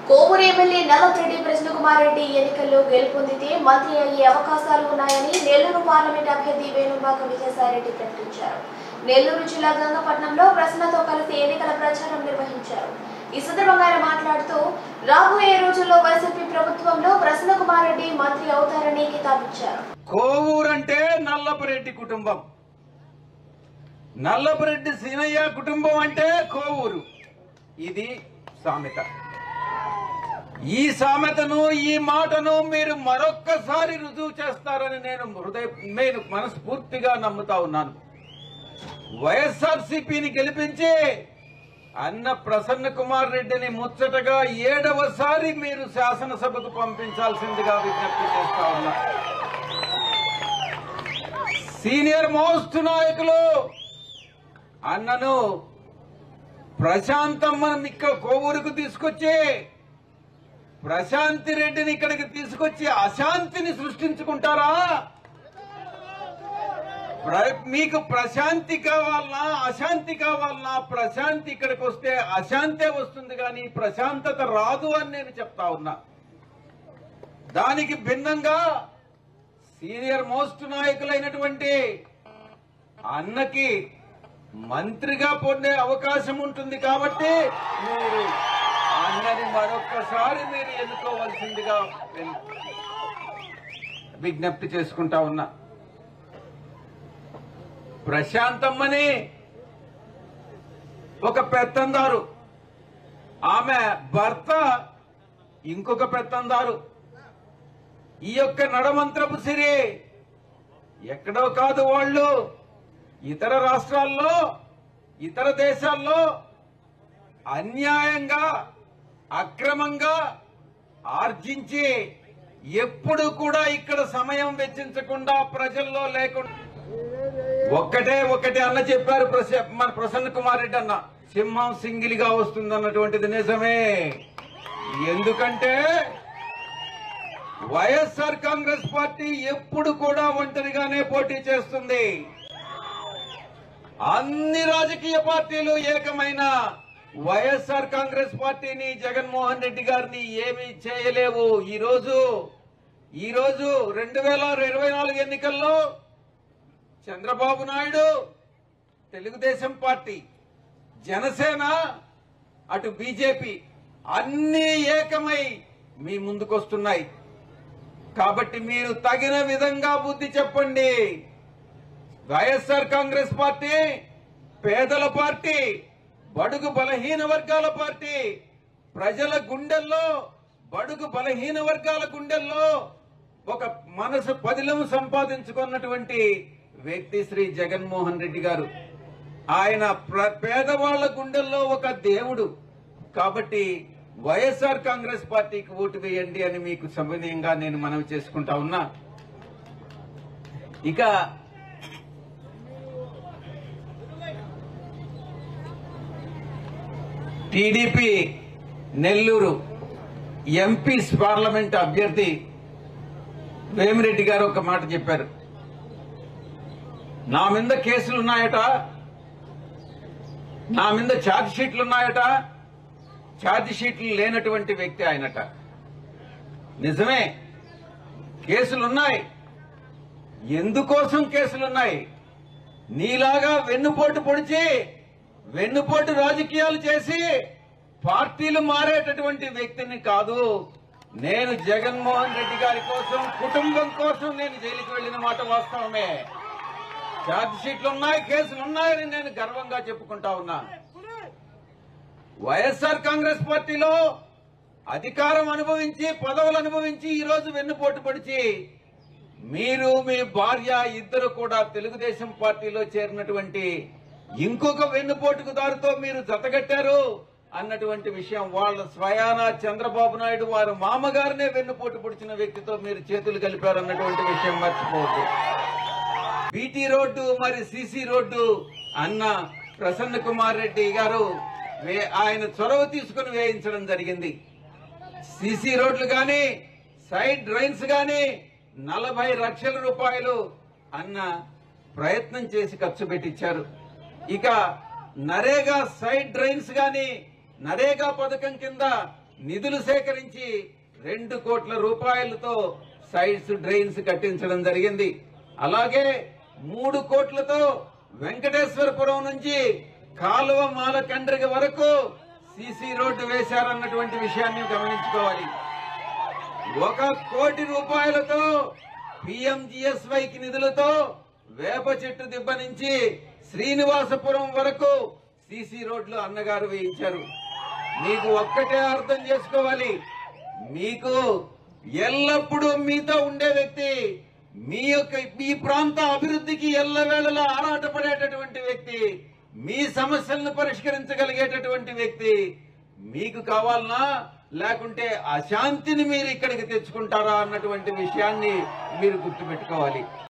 Kovur MLA Nallapureddy Prasannakumar Reddy ఎన్నికల్లో గెలుపొందితే మంత్రి అయ్యే అవకాశాలు ఉన్నాయని నెల్లూరు పార్లమెంట్ అభ్యర్థి వేణుబాక విజయసాయిరెడ్డి ప్రకటించారు. నెల్లూరు జిల్లా గంగపట్నంలో ప్రసన్నతో కలిసి ఎన్నికల ప్రచారం నిర్వహించారు. ఈ సందర్భంగా ఆయన మాట్లాడుతూ రాబోయే రోజుల్లో వైసీపీ ప్రభుత్వంలో ప్రసన్నకుమార్ రెడ్డి మంత్రి అవుతారని కితాబిచ్చారు. కోవూరు అంటే నల్లపురెడ్డి కుటుంబం, నల్లపురెడ్డి సీనయ్య కుటుంబం అంటే కోవూరు. ఇది సామెత. ఈ సామెతను, ఈ మాటను మీరు మరొక్కసారి రుజువు చేస్తారని నేను మనస్ఫూర్తిగా నమ్ముతా ఉన్నాను. వైఎస్ఆర్సీపీని గెలిపించి అన్న ప్రసన్న కుమార్ రెడ్డిని ముచ్చటగా 7వసారి మీరు శాసనసభకు పంపించాల్సిందిగా విజ్ఞప్తి చేస్తా ఉన్నా. సీనియర్ మోస్ట్ నాయకులు అన్నను ప్రశాంతమ్మను ఇక్కడ కోవూరుకు తీసుకొచ్చి ప్రశాంతి రెడ్డిని ఇక్కడికి తీసుకొచ్చి అశాంతిని సృష్టించుకుంటారా? మీకు ప్రశాంతి కావాలన్నా అశాంతి కావాలన్నా ప్రశాంతి ఇక్కడికి వస్తే అశాంతే వస్తుంది, కానీ ప్రశాంతత రాదు అని నేను చెప్తా ఉన్నా. దానికి భిన్నంగా సీనియర్ మోస్ట్ నాయకులైనటువంటి అన్నకి మంత్రిగా పొందే అవకాశం ఉంటుంది కాబట్టి మీరు అన్నని మరొక్కసారి మీరు ఎన్నుకోవాల్సిందిగా విజ్ఞప్తి చేసుకుంటా ఉన్నా. ప్రశాంతమ్మని ఒక పెత్తందారు, ఆమె భర్త ఇంకొక పెత్తందారు. ఈ యొక్క నడమంత్రపు సిరి ఎక్కడో కాదు, వాళ్ళు ఇతర రాష్ట్రాల్లో ఇతర దేశాల్లో అన్యాయంగా అక్రమంగా ఆర్జించి ఎప్పుడు కూడా ఇక్కడ సమయం వెచ్చించకుండా ప్రజల్లో లేకుండా ఒకటే అన్న చెప్పారు మన ప్రసన్న కుమార్ రెడ్డి అన్న, సింహం సింగిల్గా వస్తుందన్నటువంటిది నిజమే. ఎందుకంటే వైఎస్ఆర్ కాంగ్రెస్ పార్టీ ఎప్పుడు కూడా ఒంటరిగానే పోటీ చేస్తుంది. అన్ని రాజకీయ పార్టీలు ఏకమైన వైఎస్ఆర్ కాంగ్రెస్ పార్టీని, జగన్మోహన్ రెడ్డి గారిని ఏమీ చేయలేవు. ఈ రోజు 2024 ఎన్నికల్లో చంద్రబాబు నాయుడు, తెలుగుదేశం పార్టీ, జనసేన, అటు బీజేపీ అన్ని ఏకమై మీ ముందుకొస్తున్నాయి. కాబట్టి మీరు తగిన విధంగా బుద్ధి చెప్పండి. వైఎస్ఆర్ కాంగ్రెస్ పార్టీ పేదల పార్టీ, బడుగు బలహీన వర్గాల పార్టీ, ప్రజల గుండెల్లో, బడుగు బలహీన వర్గాల గుండెల్లో ఒక మనసు పదిలం సంపాదించుకున్నటువంటి వ్యక్తి శ్రీ జగన్మోహన్ రెడ్డి గారు. ఆయన పేదవాళ్ల గుండెల్లో ఒక దేవుడు. కాబట్టి వైఎస్ఆర్ కాంగ్రెస్ పార్టీకి ఓటు వేయండి అని మీకు సవినయంగా నేను మనవి చేసుకుంటా ఉన్నా. ఇక టీడీపీ నెల్లూరు ఎంపీ పార్లమెంట్ అభ్యర్థి వేమిరెడ్డి గారు ఒక మాట చెప్పారు. నా మీద కేసులున్నాయట, నా మీద ఛార్జ్ షీట్లున్నాయట. ఛార్జ్ షీట్లు లేనటువంటి వ్యక్తి ఆయనట. నిజమే, కేసులున్నాయి. ఎందుకోసం కేసులున్నాయి? నీలాగా వెన్నుపోటు పొడిచి, వెన్నుపోటు రాజకీయాలు చేసి పార్టీలు మారేటటువంటి వ్యక్తిని కాదు. నేను జగన్మోహన్ రెడ్డి గారి కోసం, కుటుంబం కోసం నేను జైలుకి వెళ్లిన మాట వాస్తవమే. ఛార్జ్ షీట్లున్నాయి, కేసులున్నాయని నేను గర్వంగా చెప్పుకుంటా ఉన్నా. వైఎస్ఆర్ కాంగ్రెస్ పార్టీలో అధికారం అనుభవించి, పదవులు అనుభవించి ఈరోజు వెన్నుపోటు పొడిచి మీరు, మీ భార్య ఇద్దరు కూడా తెలుగుదేశం పార్టీలో చేరినటువంటి ఇంకొక వెన్నుపోటుదారుతో మీరు జతగట్టారు అన్నటువంటి విషయం వాళ్ళ స్వయాన చంద్రబాబు నాయుడు వారి మామగారినే వెన్నుపోటు పొడిచిన వ్యక్తితో మీరు చేతులు కలిపారు అన్నటువంటి విషయం మర్చిపోవద్దు. బీటీ రోడ్డు మరి సీసీ రోడ్డు అన్న ప్రసన్న కుమార్ రెడ్డి గారు ఆయన చొరవ తీసుకుని వేయించడం జరిగింది. సీసీ రోడ్లు గాని, సైడ్ డ్రైన్స్ గాని 40 లక్షల రూపాయలు అన్న ప్రయత్నం చేసి ఖర్చు పెట్టించారు. ఇక నరేగా సైడ్ డ్రైన్స్ గాని, నరేగా పథకం కింద నిధులు సేకరించి 2 కోట్ల రూపాయలతో సైడ్స్ డ్రైన్స్ కట్టించడం జరిగింది. అలాగే 3 కోట్లతో వెంకటేశ్వరపురం నుంచి కాలువ మాలకండ్రిగ వరకు సీసీ రోడ్డు వేశారన్నటువంటి విషయాన్ని గమనించుకోవాలి. 1 కోటి రూపాయలతో PMGSYకి నిధులతో వేప చెట్టు దిబ్బ నుంచి శ్రీనివాసపురం వరకు సీసీ రోడ్లు అన్నగారు వేయించారు. మీకు ఒక్కటే అర్థం చేసుకోవాలి, మీకు ఎల్లప్పుడూ మీతో ఉండే వ్యక్తి, మీ ప్రాంత అభివృద్ధికి ఎల్లవేళలా ఆరాటపడేటటువంటి వ్యక్తి, మీ సమస్యలను పరిష్కరించగలిగేటటువంటి వ్యక్తి మీకు కావాలనా లేకుంటే అశాంతిని మీరు ఇక్కడికి తెచ్చుకుంటారా అన్నటువంటి విషయాన్ని మీరు గుర్తుపెట్టుకోవాలి.